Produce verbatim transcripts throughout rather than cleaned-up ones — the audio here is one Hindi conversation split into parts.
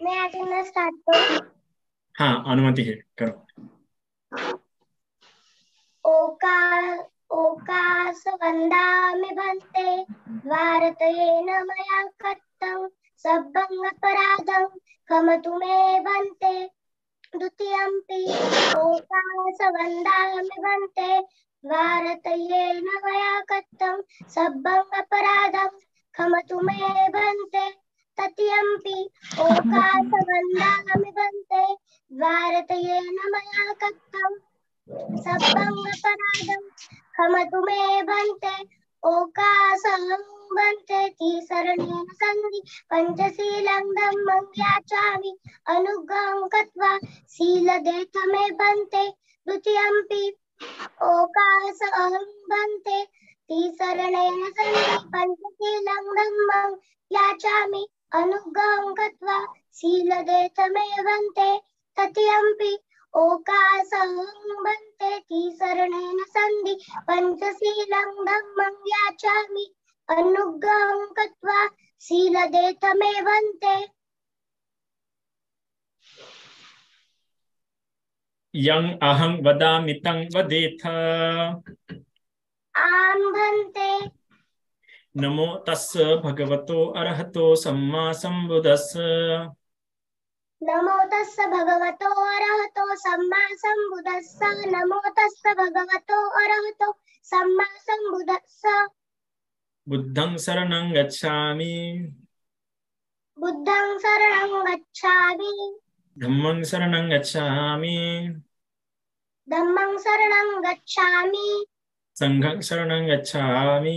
मैं आज ना स्टार्ट करूं। हाँ, अनुमति है, करो। ओका ओकासवन्दामि भन्ते भारतेन मया कृतं सब्बङ्गपराधं क्षमतु मे भन्ते द्वितीयम्पि ओकासवन्दामि भन्ते भारतेन मया कृतं सब्बङ्गपराधं क्षमतु मे भन्ते तृतीयम्पि ओकासवन्दामि भन्ते भारतेन मया कृतं सब्बङ्गपराधं क्षमतु मे भन्ते ओकासं भन्ते तिसरणेन सन्धि पञ्चशीलं धम्मं याचामि अनुग्रहं कृत्वा शीलदेथ मे भन्ते द्वितीयम्पि ओकासं भन्ते तिसरणेन सन्धि पञ्चशीलं धम्मं याचामि अनुग्रहं कृत्वा शीलदेथ मे भन्ते तृतीयम्पि ओकासं भन्ते तिसरणेन सन्धि पञ्चशीलं धम्मं याचामि अनुग्रहं कृत्वा शीलदेथ मे भन्ते। यं अहं वदामि तं वदेथ। आं भन्ते। नमो तस्य भगवतो अरहतो सम्मा सम्बुद्धस्य। नमो तस्य भगवतो अरहतो सम्मा सम्बुद्धस्य। नमो तस्य भगवतो अरहतो सम्मा सम्बुद्धस्य। बुद्धं शरणं गच्छामि। बुद्धं शरणं गच्छामि। धम्मं शरणं गच्छामि। धम्मं शरणं गच्छामि। संघं शरणं गच्छामि।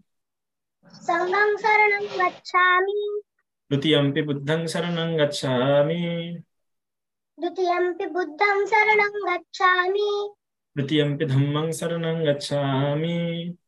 संघं शरणं गच्छामि। द्वितीयम्पि बुद्धं शरणं गच्छामि। द्वितीयम्पि बुद्धं शरणं गच्छामि। द्वितीयम्पि धम्मं शरणं गच्छामि।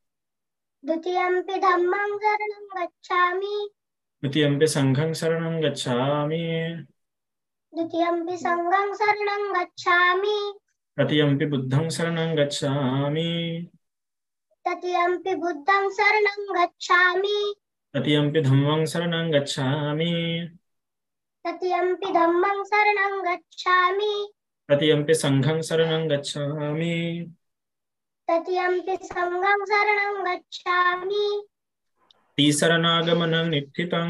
द्वितीयम्पि धम्मं शरणं गच्छामि। द्वितीयम्पि संघं शरणं गच्छामि। द्वितीयम्पि संघं शरणं गच्छामि। तृतीयम्पि बुद्धं शरणं गच्छामि। तृतीयम्पि बुद्धं शरणं गच्छामि। तृतीयम्पि धम्मं शरणं गच्छामि। तृतीयम्पि धम्मं शरणं गच्छामि। तृतीयम्पि संघं शरणं गच्छामि। तृतीयम्पि संघं शरणं गच्छामि। तिसरणागमनं निष्ठितम्।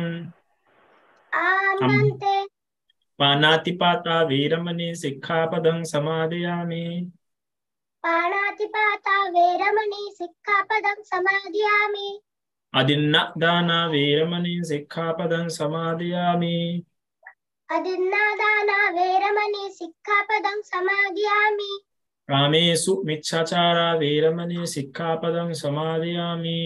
आं अम् भन्ते। पानातिपाता वीरमणि सिक्खापदं समादयामि। पाणातिपाता वेरमणि सिक्खापदं समादयामि। अदिन्नदाना वीरमणि सिक्खापदं समादयामि। अदिन्नादाना वेरमणि सिक्खापदं समादयामि। कामेषु मिच्छाचारा वीरमणि सिक्खापदं समादयामि।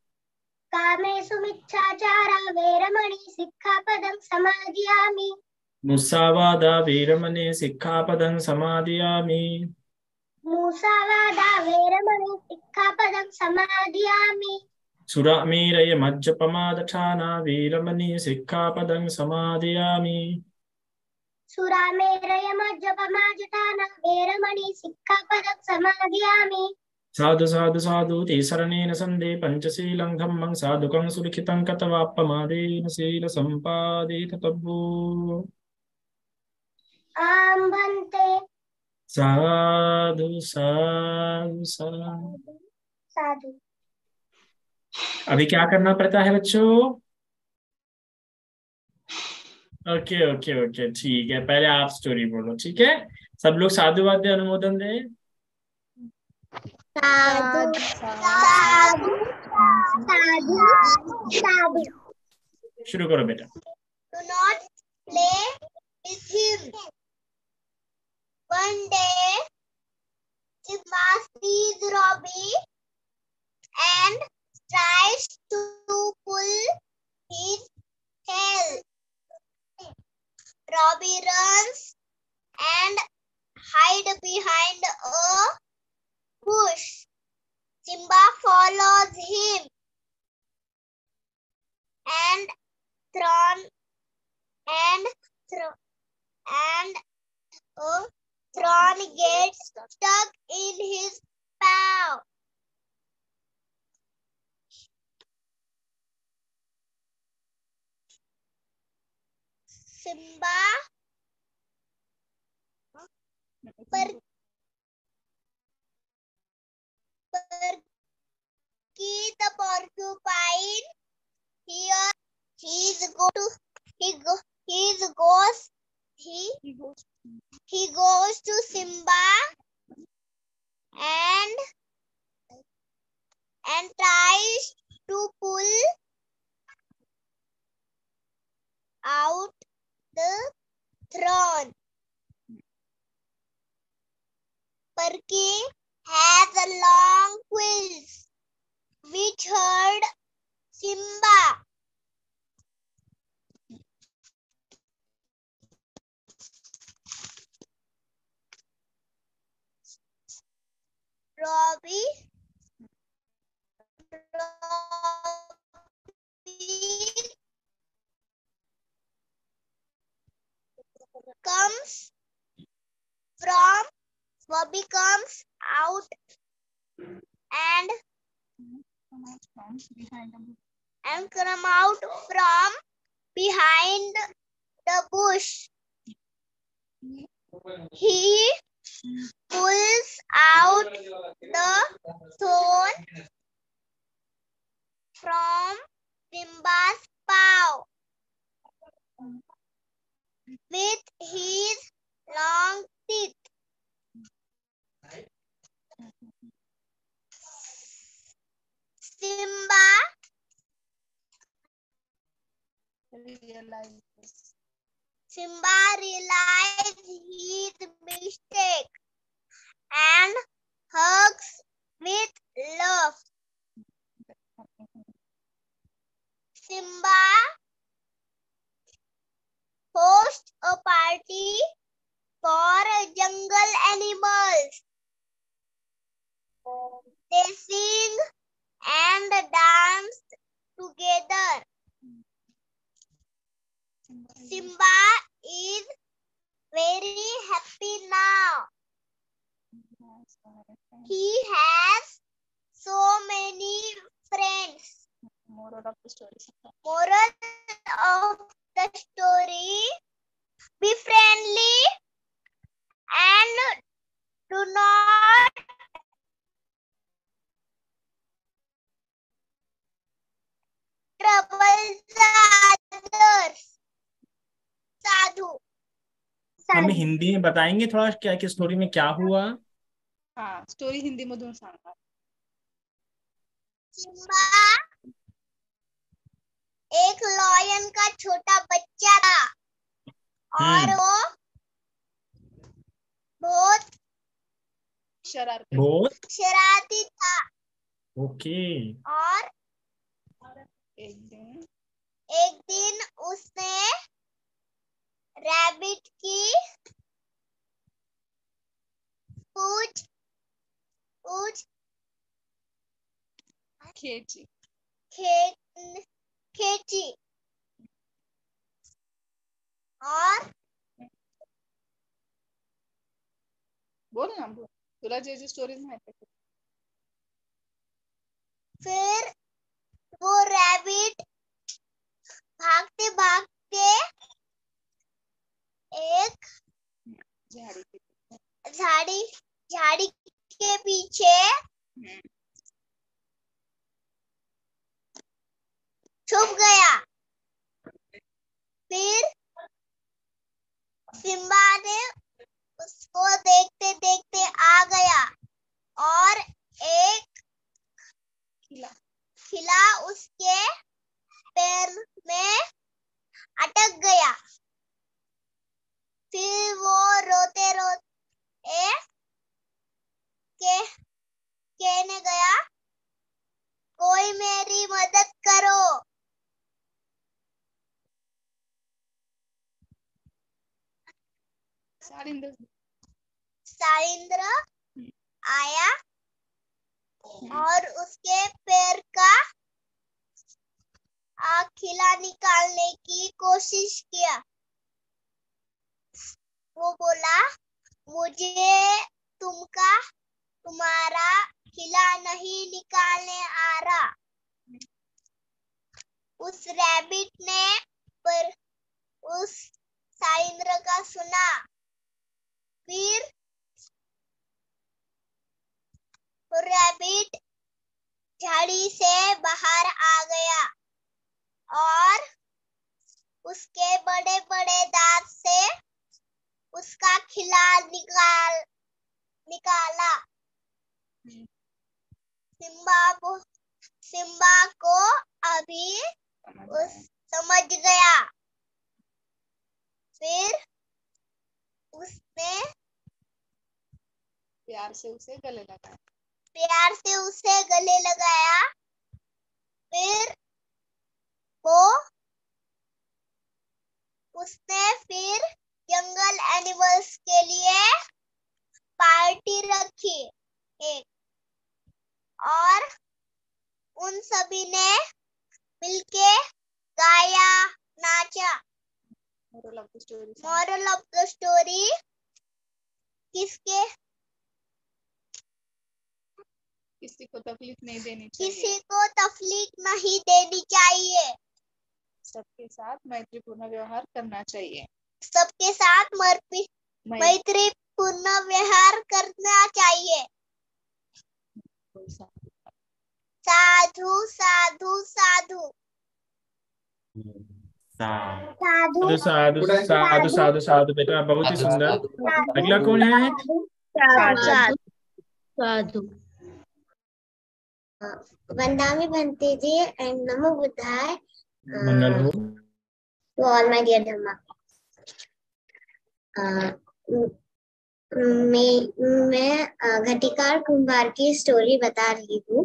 कामेषु मिच्छाचारा वेरमणि सिक्खापदं समादयामि। मुसावादा वीरमणि सिक्खापदं समादयामि। मुसावादा वेरमणि सिक्खापदं समादयामि। सुरामेरय मज्जपमादठाना वीरमणि सिक्खापदं समादयामि। सुरामेरय मज्जपमादठाना वेरमणि सिक्खापदं समादयामि। साधु साधु साधु तिसरणेन सन्धे पञ्चशीलं धम्मं साधुकं सुलिखितं कतवाप्पमादेन शीलसम्पादे ततभो। आं भन्ते। साधु साधु साधु। साधु। अभी क्या करना पड़ता है बच्चों? ओके ओके ओके, ठीक है, पहले आप स्टोरी बोलो, ठीक है? सब लोग साधुवाद अनुमोदन दे। साधु साधु साधु साधु। शुरू करो बेटा। Do not play with him. One day, Simba sees Robbie and tries to pull his tail. Robbie runs and hides behind a bush. Simba follows him and Thron and Thron and uh, Thron gets stuck in his paw. Simba पर Perky the porcupine here he is go to he go he is goes he He goes. he goes to Simba and and tries to pull out the throne. Perky has a long quills which hurt Simba. Robbie Robbie comes from Robbie comes out and Behind him. and come out from behind the bush. He pulls out the stone from Simba's paw with his long teeth. Simba Realizes. Simba realizes his mistake and hugs with love. Simba hosts a party for jungle animals. They sing and dance together. Simba is very happy now. He has so many friends. Moral of the story. Moral of the story: be friendly and do not trouble the others. साधु हमें हिंदी में बताएंगे थोड़ा क्या कि स्टोरी में क्या हुआ? हाँ, स्टोरी हिंदी मधून सांगा. सिम्बा एक लॉयन का छोटा बच्चा था और वो बहुत शरारती. बहुत शरारती था. ओके. और एक दिन एक दिन उसने रैबिट की पूंछ पूंछ खींची. खे- खींची और बोल ना, बोल. तुला जे जे स्टोरीज माहिती आहे. फिर वो रैबिट भागते भागते एक झाड़ी के. झाड़ी झाड़ी के पीछे छुप गया. फिर सिम्बा ने उसको देखते देखते आ गया और एक खिला खिला उसके पैर में अटक गया. फिर वो रोते रोते के कहने गया, कोई मेरी मदद करो. सारिंदर. सारिंद्र आया और उसके पैर का खिला निकालने की कोशिश किया. वो बोला, मुझे तुमका तुम्हारा खिला नहीं निकालने आ रहा. उस रैबिट ने पर उस का सुना। फिर रैबिट झाड़ी से बाहर आ गया और उसके बड़े बड़े दांत से उसका खिला निकाल निकाला। सिम्बा को सिम्बा को अभी उस समझ गया। फिर उसने प्यार से उसे गले लगाया। प्यार से उसे गले लगाया। फिर वो उसने फिर जंगल एनिमल्स के लिए पार्टी रखी एक, और उन सभी ने मिलके गाया, नाचा। Moral of the story. Moral of the story किसके किसी को तकलीफ नहीं देनी चाहिए। किसी को तकलीफ नहीं देनी चाहिए। सबके साथ मैत्रीपूर्ण व्यवहार करना चाहिए। सबके साथ मरपी मैत्रीपूर्ण व्यवहार करना चाहिए। साधु साधु साधु साधु साधु साधु साधु साधु बेटा, बहुत ही सुंदर। अगला कौन है? साधु साधु वंदामि भंते जी एंड नमो बुद्धाय। मंगल हो to all my dear Dhamma. मैं मैं घटिकार कुंभार की स्टोरी बता रही हूँ।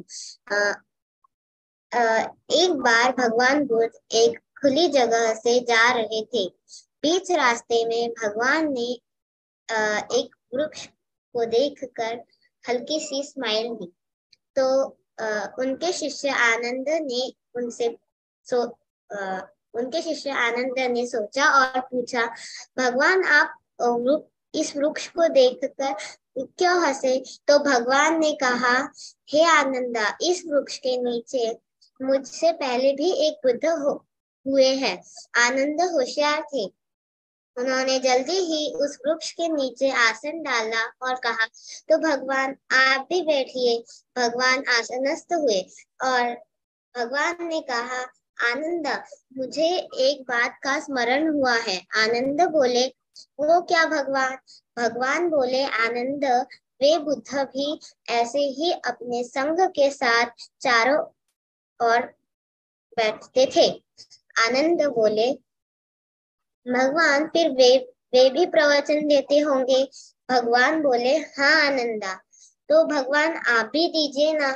एक बार भगवान बुद्ध एक खुली जगह से जा रहे थे। बीच रास्ते में भगवान ने एक वृक्ष को देखकर हल्की सी स्माइल दी। तो उनके शिष्य आनंद ने उनसे सो आ, उनके शिष्य आनंद ने सोचा और पूछा, भगवान आप इस वृक्ष को देखकर क्यों हंसे? तो भगवान ने कहा, हे आनंदा, इस वृक्ष के नीचे मुझसे पहले भी एक बुद्ध हो, हुए हैं। आनंद होशियार थे। उन्होंने जल्दी ही उस वृक्ष के नीचे आसन डाला और कहा, तो भगवान आप भी बैठिए। भगवान आसनस्थ हुए और भगवान ने कहा, आनंद, मुझे एक बात का स्मरण हुआ है। आनंद बोले, वो क्या भगवान? भगवान बोले, आनंद, वे बुद्ध भी ऐसे ही अपने संग के साथ चारों ओर बैठते थे। आनंद बोले, भगवान फिर वे वे भी प्रवचन देते होंगे? भगवान बोले, हाँ आनंदा, तो भगवान आप भी दीजिए ना।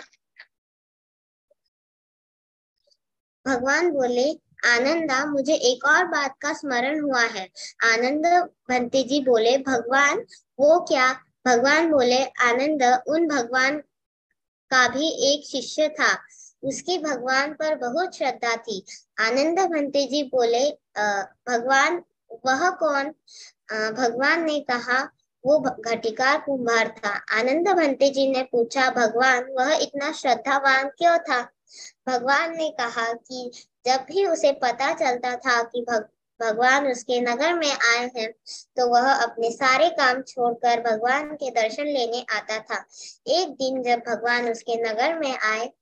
भगवान बोले, आनंदा, मुझे एक और बात का स्मरण हुआ है। आनंद भंते जी बोले, भगवान वो क्या? भगवान बोले, आनंद, उन भगवान का भी एक शिष्य था, उसकी भगवान पर बहुत श्रद्धा थी। आनंद भंते जी बोले, भगवान वह कौन? आ, भगवान ने कहा, वो घटिकार कुंभार था। आनंद भंते जी ने पूछा, भगवान वह इतना श्रद्धावान क्यों था? भगवान ने कहा कि जब भी उसे पता चलता था कि भग, भगवान उसके नगर में आए हैं, तो वह अपने सारे काम छोड़कर भगवान के दर्शन लेने आता था। एक दिन जब भगवान उसके नगर में आए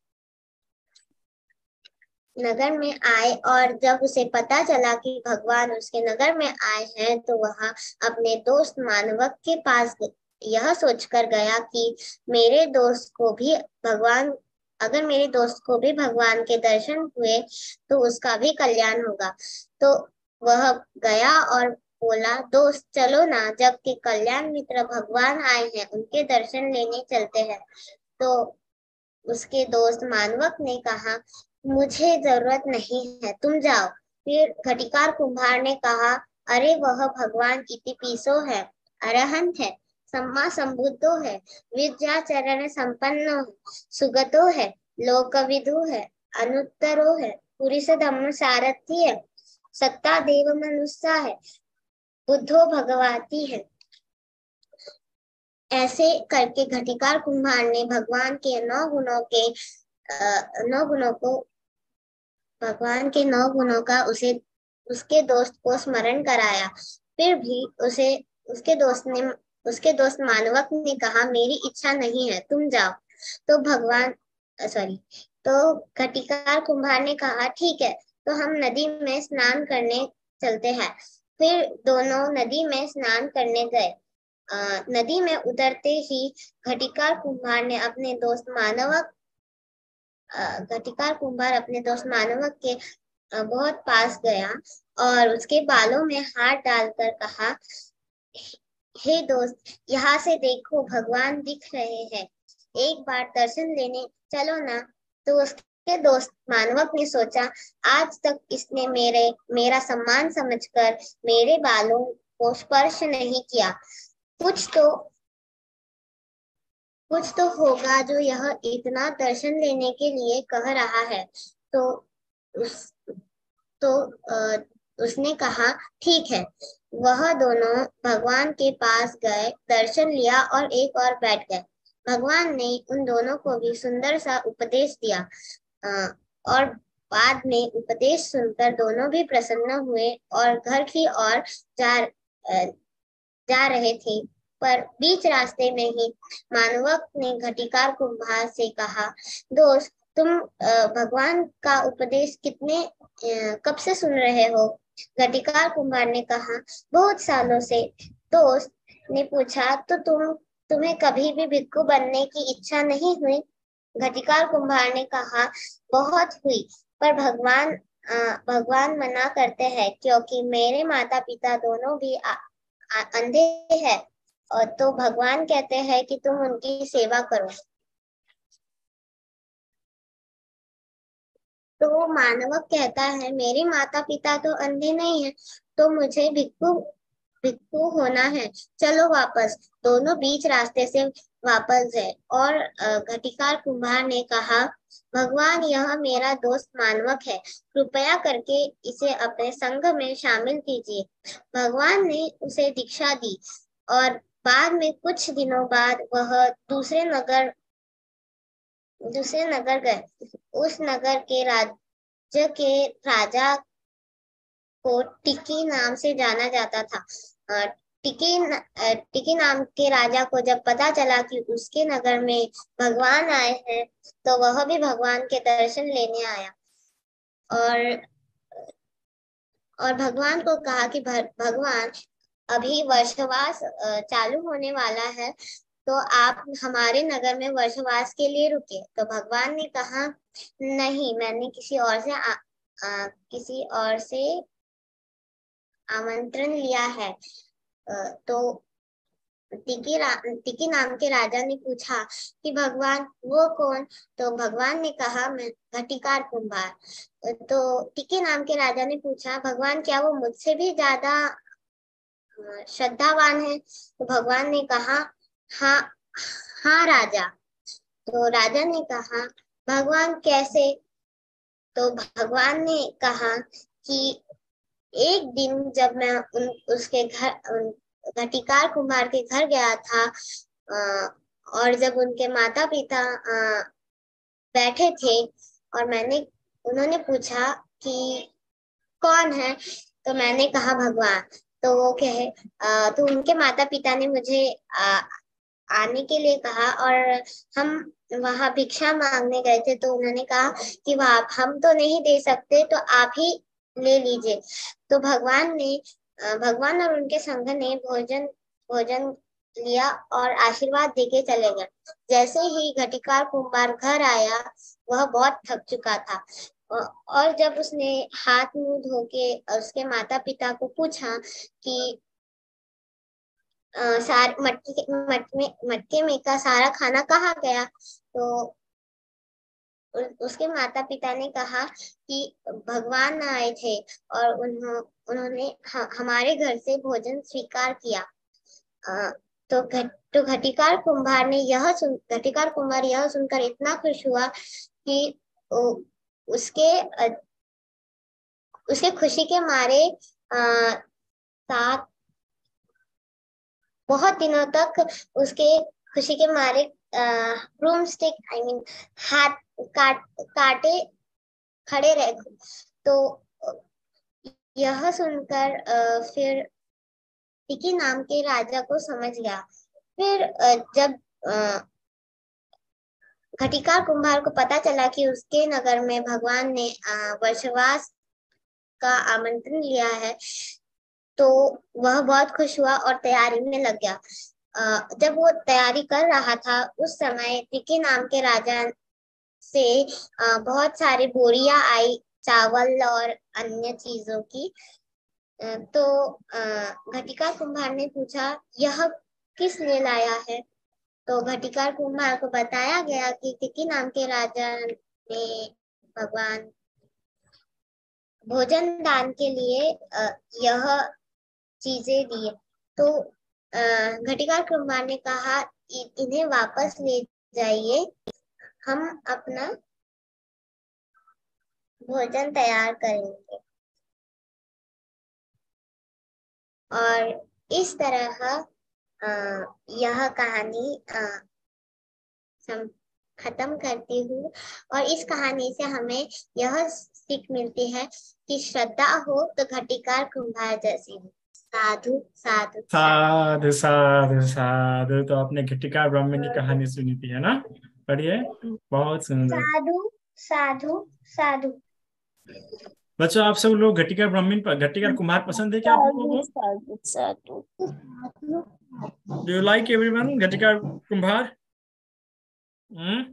नगर में आए और जब उसे पता चला कि भगवान उसके नगर में आए हैं, तो वह अपने दोस्त मानवक के पास यह सोचकर गया कि मेरे दोस्त को भी भगवान अगर मेरे दोस्त को भी भगवान के दर्शन हुए तो उसका भी कल्याण होगा। तो वह गया और बोला, दोस्त चलो ना, जबकि कल्याण मित्र भगवान आए हैं, उनके दर्शन लेने चलते हैं। तो उसके दोस्त मानवक ने कहा, मुझे जरूरत नहीं है, तुम जाओ। फिर घटिकार कुंभार ने कहा, अरे वह भगवान इतिपिसो है, अरहंत है, सम्मा संबुद्धो है, विद्याचरण संपन्नो है, सुगतो है, लोकविदु है, अनुत्तरो है, पुरुष धम्म सारथी है, सत्ता देव मनुष्य है, बुद्धो भगवती है। ऐसे करके घटिकार कुंभार ने भगवान के नौ गुणों के नौ गुणों को भगवान के नौ गुणों का उसे उसके दोस्त को स्मरण कराया। फिर भी उसे उसके दोस्त ने उसके दोस्त मानवक ने कहा, मेरी इच्छा नहीं है, तुम जाओ। तो भगवान सॉरी तो घटिकार कुम्हार ने कहा, ठीक है, तो हम नदी में स्नान करने चलते हैं। फिर दोनों नदी में स्नान करने गए। अ, नदी में उतरते ही घटिकार कुम्हार ने अपने दोस्त मानवक अ, घटिकार कुम्हार अपने दोस्त मानवक के अ, बहुत पास गया और उसके बालों में हाथ डालकर कहा, हे दोस्त, यहाँ से देखो, भगवान दिख रहे हैं, एक बार दर्शन लेने चलो ना। तो उसके दोस्त मानवक ने सोचा, आज तक इसने मेरे मेरा सम्मान समझकर मेरे बालों को स्पर्श नहीं किया, कुछ तो कुछ तो होगा जो यह इतना दर्शन लेने के लिए कह रहा है। तो उस तो अ, उसने कहा, ठीक है। वह दोनों भगवान के पास गए, दर्शन लिया और एक और बैठ गए। भगवान ने उन दोनों को भी सुंदर सा उपदेश दिया अ, और बाद में उपदेश सुनकर दोनों भी प्रसन्न हुए और घर की ओर जा अ, जा रहे थे। पर बीच रास्ते में ही मानवक ने घटिकार कुम्हार से कहा, दोस्त, तुम अ, भगवान का उपदेश कितने अ, कब से सुन रहे हो? घटिकार कुम्हार ने कहा, बहुत सालों से। दोस्त ने पूछा, तो तुम तुम्हें कभी भी भिक्षु बनने की इच्छा नहीं हुई? घटिकार कुम्हार ने कहा, बहुत हुई, पर भगवान अ, भगवान मना करते हैं, क्योंकि मेरे माता पिता दोनों भी आ, आ, अंधे हैं, और तो भगवान कहते हैं कि तुम उनकी सेवा करो। तो मानवक कहता है, मेरे माता पिता तो अंधे नहीं है, तो मुझे भिक्षु भिक्षु होना है, चलो वापस। दोनों बीच रास्ते से वापस गए और अ, घटिकार कुम्हार ने कहा, भगवान, यह मेरा दोस्त मानवक है, कृपया करके इसे अपने संघ में शामिल कीजिए। भगवान ने उसे दीक्षा दी और बाद में कुछ दिनों बाद वह दूसरे नगर दूसरे नगर गए। उस नगर के राज्य के राजा को टिकी नाम से जाना जाता था। अ, टिकी न, अ, टिकी नाम के राजा को जब पता चला कि उसके नगर में भगवान आए हैं, तो वह भी भगवान के दर्शन लेने आया और और भगवान को कहा कि भगवान, अभी वर्षवास अ, चालू होने वाला है, तो आप हमारे नगर में वर्षवास के लिए रुके। तो भगवान ने कहा, नहीं, मैंने किसी और से आ, आ, किसी और से आमंत्रण लिया है। अ, तो टिकी रा, टिकी नाम के राजा ने पूछा कि भगवान, वो कौन? तो भगवान ने कहा, मैं घटिकार कुम्हार। तो टिकी नाम के राजा ने पूछा, भगवान, क्या वो मुझसे भी ज्यादा श्रद्धावान है? तो भगवान ने कहा, हाँ हाँ राजा। तो राजा ने कहा, भगवान कैसे? तो भगवान ने कहा कि एक दिन जब मैं उन उसके घर घटिकार कुम्हार के घर गया था, और जब उनके माता पिता बैठे थे और मैंने उन्होंने पूछा कि कौन है, तो मैंने कहा, भगवान। तो वो कहे तो उनके माता पिता ने मुझे आ, आने के लिए कहा और हम वहां भिक्षा मांगने गए थे। तो उन्होंने कहा कि वह हम तो नहीं दे सकते, तो आप ही ले लीजिए। तो भगवान ने भगवान और उनके संघ ने भोजन भोजन लिया और आशीर्वाद देके चले गए। जैसे ही घटिकार कुम्हार घर आया, वह बहुत थक चुका था और जब उसने हाथ मुंह धो के उसके माता पिता को पूछा कि सार मटके मटके मटके में का सारा खाना कहाँ गया, तो उसके माता पिता ने कहा कि भगवान आए थे और उन्हों, उन्होंने हमारे घर से भोजन स्वीकार किया। तो घट तो घटिकार कुम्हार ने यह सुन घटिकार कुम्हार यह सुनकर इतना खुश हुआ कि उसके उसके खुशी के मारे आ, सात बहुत दिनों तक उसके खुशी के मारे ब्रूम स्टिक आई मीन हाथ काट काटे खड़े रहे। तो यह सुनकर आ, फिर टिकी नाम के राजा को समझ गया। फिर जब घटिकार कुम्हार को पता चला कि उसके नगर में भगवान ने वर्षवास का आमंत्रण लिया है, तो वह बहुत खुश हुआ और तैयारी में लग गया। जब वो तैयारी कर रहा था, उस समय टिकी नाम के राजा से बहुत सारी बोरियां आई चावल और अन्य चीजों की। तो घटिकार कुम्हार ने पूछा, यह किस लिए लाया है? तो घटिकार कुम्हार को बताया गया कि टिकी नाम के राजा ने भगवान भोजन दान के लिए यह चीजें दी। तो घटिकार कुम्हार ने कहा, इन्हें वापस ले जाइए, हम अपना भोजन तैयार करेंगे। और इस तरह यह कहानी खत्म करती हूँ। और इस कहानी से हमें यह सीख मिलती है कि श्रद्धा हो तो घटिकार कुम्हार जैसी हो। साधु साधु साधु साधु साधु। तो आपने घटिकार ब्राह्मण की कहानी सुनी थी, है ना? पढ़िए, बहुत सुंदर। साधु साधु साधु। बच्चों, आप सब लोग घटिकार ब्राह्मण पर घटिकार कुम्हार पसंद है क्या आप लोगों को? Do you like everyone Ghatikara कुम्हार? हम्म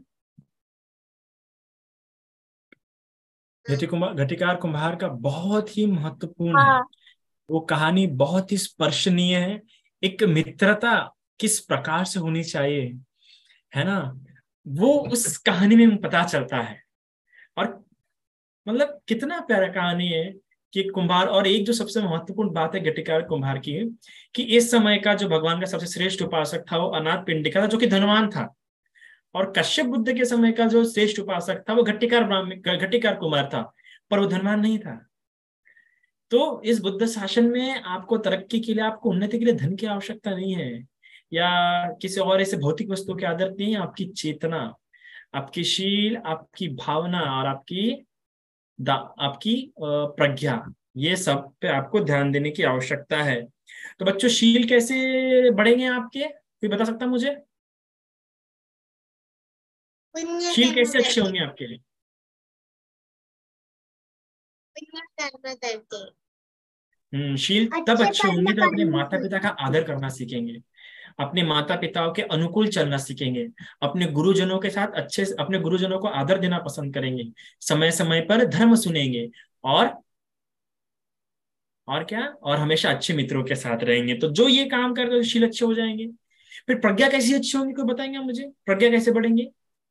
घटिकार कुम्हार का बहुत ही महत्वपूर्ण है। वो कहानी बहुत ही स्पर्शनीय है। एक मित्रता किस प्रकार से होनी चाहिए, है ना, वो उस कहानी में पता चलता है। और मतलब कितना प्यारा कहानी है कि कुम्हार। और एक जो सबसे महत्वपूर्ण बात है घटिकार कुम्हार की, कि इस समय का जो भगवान का सबसे श्रेष्ठ उपासक था वो अनाथ पिंडिका था, जो कि धनवान था। और कश्यप बुद्ध के समय का जो श्रेष्ठ उपासक था वो घटिकार ब्राह्मण घटिकार कुमार था, पर वो धनवान नहीं था। तो इस बुद्ध शासन में आपको तरक्की के लिए, आपको उन्नति के लिए धन की आवश्यकता नहीं है, या किसी और ऐसे भौतिक वस्तु की आदत नहीं है। आपकी चेतना, आपकी शील, आपकी भावना और आपकी आपकी प्रज्ञा, ये सब पे आपको ध्यान देने की आवश्यकता है। तो बच्चों, शील कैसे बढ़ेंगे आपके? कोई बता सकता मुझे? शील कैसे अच्छे होंगे आपके लिए? हम्म शील तब अच्छे होंगे जब अपने माता पिता का आदर करना सीखेंगे, अपने माता पिताओं के अनुकूल चलना सीखेंगे, अपने गुरुजनों के साथ अच्छे से अपने गुरुजनों को आदर देना पसंद करेंगे, समय समय पर धर्म सुनेंगे, और और क्या और हमेशा अच्छे मित्रों के साथ रहेंगे। तो जो ये काम कर रहे, शील अच्छे हो जाएंगे। फिर प्रज्ञा कैसी अच्छी होंगी, कोई बताएंगे मुझे? प्रज्ञा कैसे बढ़ेंगे?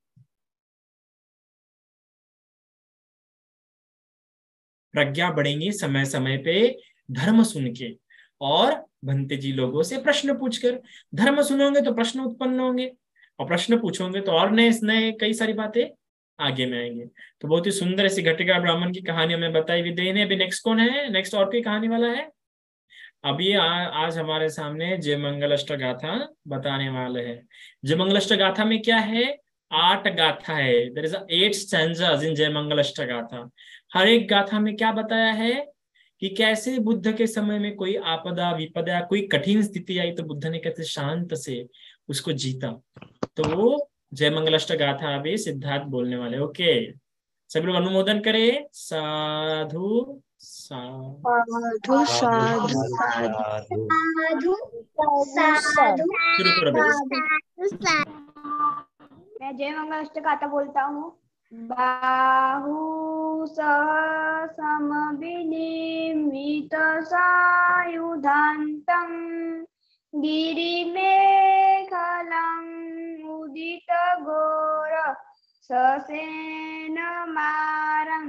प्रज्ञा बढ़ेंगी समय समय पे धर्म सुन के, और भंते जी लोगों से प्रश्न पूछकर। धर्म सुनोगे तो प्रश्न उत्पन्न होंगे, और प्रश्न पूछोगे तो और नए नए कई सारी बातें आगे में आएंगे। तो बहुत ही सुंदर ऐसी घटिकार ब्राह्मण की कहानी हमें बताई हुई देने। अभी नेक्स्ट कौन है? नेक्स्ट और कोई कहानी वाला है? अभी आ, आज हमारे सामने जय मंगल अष्ट गाथा बताने वाले हैं। जय मंगल अष्ट गाथा में क्या है? आठ गाथा है। There is eight stanzas in Jay Mangal अष्ट गाथा। हर एक गाथा में क्या बताया है कि कैसे बुद्ध के समय में कोई आपदा विपदा, कोई कठिन स्थिति आई तो बुद्ध ने कैसे शांत से उसको जीता। तो वो जय मंगल अष्ट गाथा अभी सिद्धार्थ बोलने वाले। ओके, सभी लोग अनुमोदन करें। साधु साधु साधु साधु साधु शुरू करो बेटा। मैं जय मंगल अष्ट गाथा बोलता हूँ। बाहु सह समविनिमित सायुधान्तं गिरिमेखलं उदित घोर ससेन मारं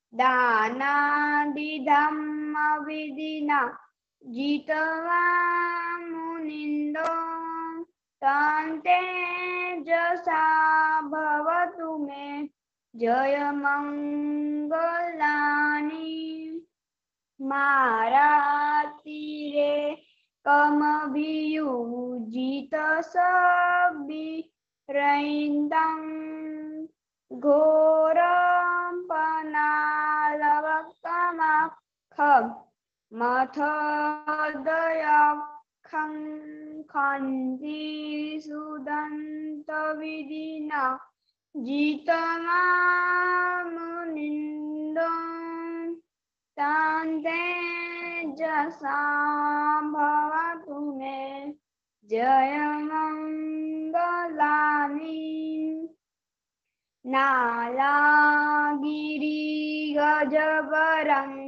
दानादिधम्म विधिना जित्वा मुनिन्दो तान्ते जसा भवतु मे जय मंगलानि। मारातीरे कमभियुजित सबिरैन्दं घोरं पनालवक्तमखं मथोदय खन्ति सुदन्तविधिना जितमामुनिन्दं तां तेजसा भवतु मे जयमङ्गलानि नालागिरिगजवरम्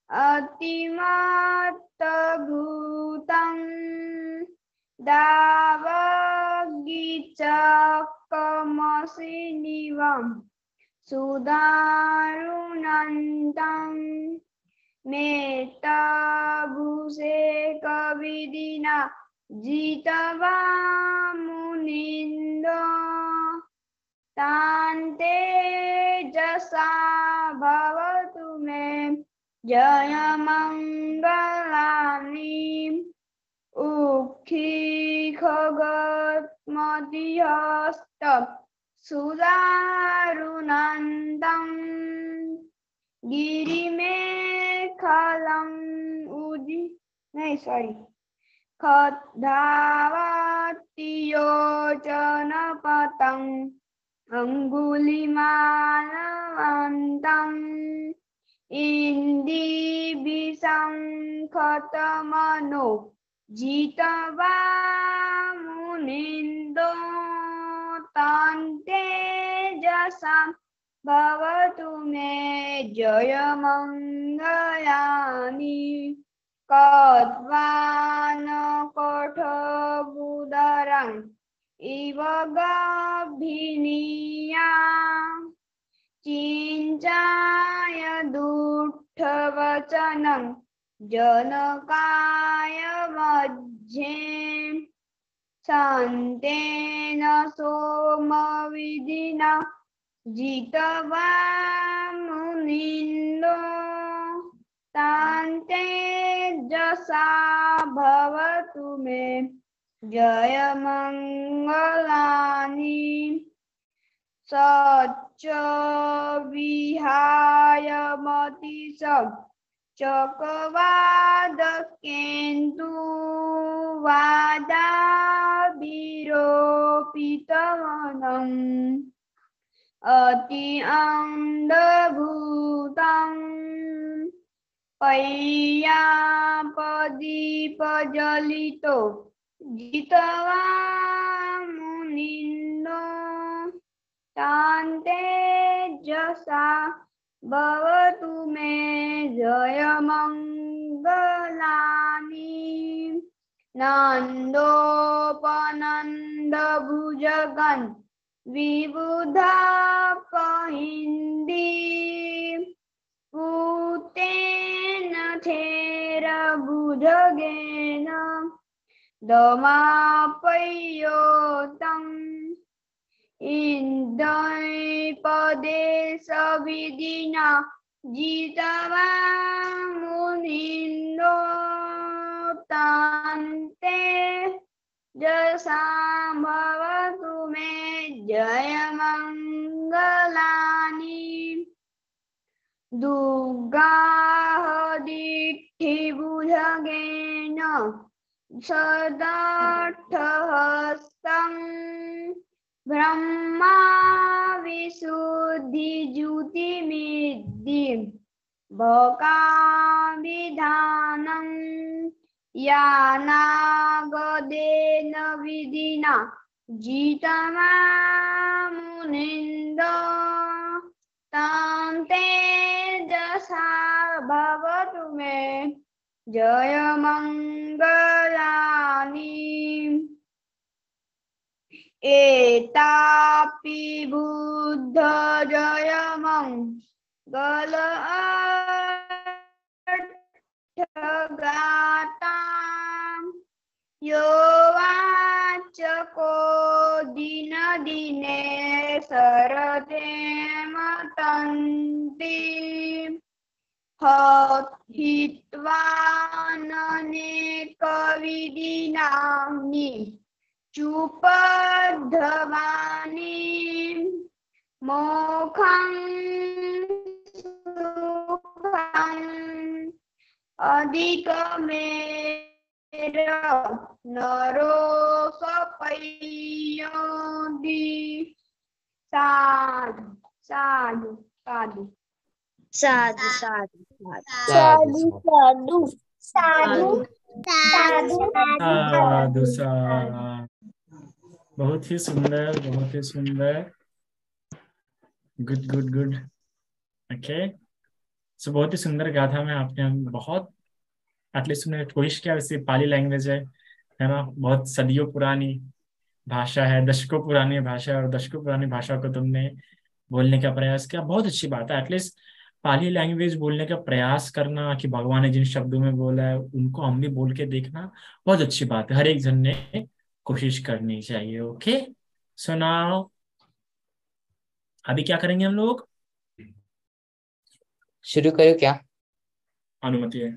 अतिमत्तभूतं दावगीचकमसिनिवं सुदारुणन्तं मेत्तभूषेकविधिना जितवामुनिन्दो तां तेजसा भवतु मे जयमङ्गलानि उक्खिखगत्मतिहस्त सुदारुणन्तं गिरिमेखलम् उदि नहीं सॉरी खद्धावतियोचनपतम् अङ्गुलिमालवन्तम् इन्दिविशङ्खतमनो जितवामुनिन्दो तां तेजसा भवतु मे जयमङ्गलानि कट्वानकठोबुदरम् इव गभिनीया चिञ्चाय दुष्टवचनं जनकाय मध्ये शान्तेन सोमविधिना जितवामुनिन्दो तां तेजसा भवतु मे जयमङ्गलानि सच्च विहाय मतिश चकवादकेन्दु वादाभिरोपितवनम् अति अन्धभूतं पय्यापदीपजलितो जितवामुनिन्दो तां तेजसा भवतु मे जयमङ्गलानि नन्दोपनन्दभुजगन् विबुधापहिन्दी पूतेन थेरभुजगेन दमापयोतम् इन्द्रपदेशविधिना जितवामुनिन्दो तां तेजसा भवतु मे जयमङ्गलानि दुर्गाहदिष्टिभुजगेन सदार्थहस्तम् ब्रह्मा विशुद्धिज्योतिमिद्धिं भकाभिधानं यानागदेन विधिना जितवामुनिन्दो तां तेजसा भवतु मे जयमङ्गलानि एतापि बुद्ध जयमङ्गलगातां यो वाचको दिन दिने सरते मतन्ति हित्वाननेकविधिनाम्नि चुपद्धवानि मोखं सुखं अधिकमेव नरो सपैयोदी साधु साधु साधु साधु साधु साधु साधु साधु साधु साधु साधु। बहुत ही सुंदर, बहुत ही सुंदर। Good good good. Okay, so बहुत ही सुंदर गाथा में आपने बहुत एटलीस्ट तुमने कोशिश किया। वैसे पाली लैंग्वेज है है ना, बहुत सदियों पुरानी भाषा है, दशकों पुरानी भाषा है, और दशकों पुरानी भाषा को तुमने बोलने का प्रयास किया। बहुत अच्छी बात है, एटलीस्ट पाली लैंग्वेज बोलने का प्रयास करना, कि भगवान ने जिन शब्दों में बोला है उनको हम भी बोल के देखना, बहुत अच्छी बात है। हर एक जन ने कोशिश करनी चाहिए। ओके, सो नाउ अभी क्या करेंगे हम लोग? शुरू करो क्या? अनुमति है।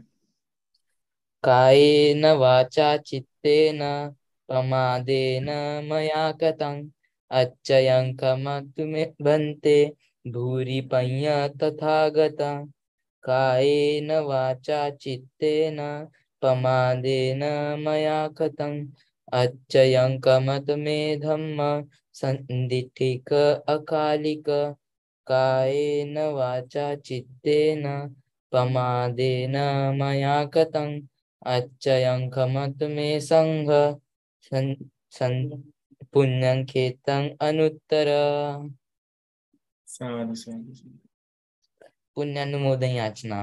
कायेन वाचा चित्तेन प्रमादेन मया कृतं अच्छयं कमतुमे भन्ते भूरि पञ्य तथागता। कायेन वाचा चित्तेन प्रमादेन मया कृतं अच्छयं कमतुमे धम्म संदिठिक अकालिक। कायेन वाचा चित्तेन प्रमादेन मया कृतं अच्छयं कमतुमे संघ पुण्यं खेतं अनुत्तर। साधु साधु। पुण्यानुमोदन याचना।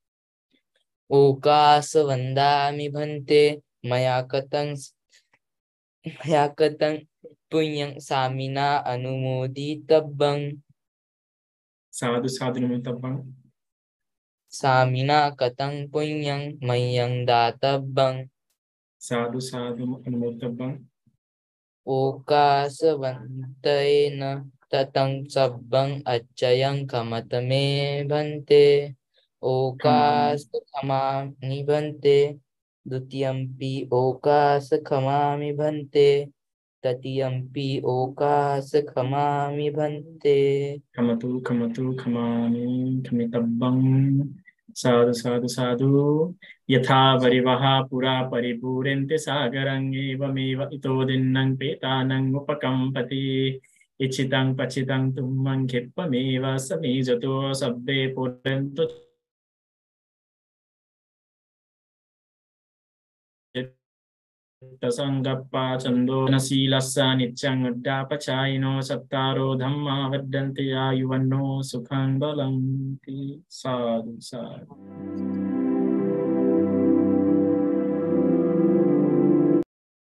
ओकास वंदामि भन्ते मया कृतं मया कृतं पुण्यं सामिना अनुमोदितव्यं। साधु साधु अनुमोदितव्यं। सामिना कृतं पुण्यं मह्यं दातव्यं। साधु साधु अनुमोदितव्यं। ओकासवन्तेन ततं सब्बं अच्छयं कमतमे भन्ते। ओकास खमामि भन्ते द्वितीयंपि ओकास खमामि भन्ते तृतीयंपि ओकास खमामि भन्ते। खमतु खमतु खमामि खमितव्यं। साधु साधु साधु। यथा वरिवः पुरा परिपूर्यन्ते सागरं एवमेव इतो दिन्नं पेतानं उपकम्पति। इच्छितं पचितं तुम्मं क्षिप्पमेव समीजतो शब्दे पूर्यन्तो तसंगप्पा चन्दोनशीलस्य नित्यं उड्डापचायिनो सत्तारो धम्मा वर्धन्ते आयुवन्नो सुखं बलं। साधु साधु।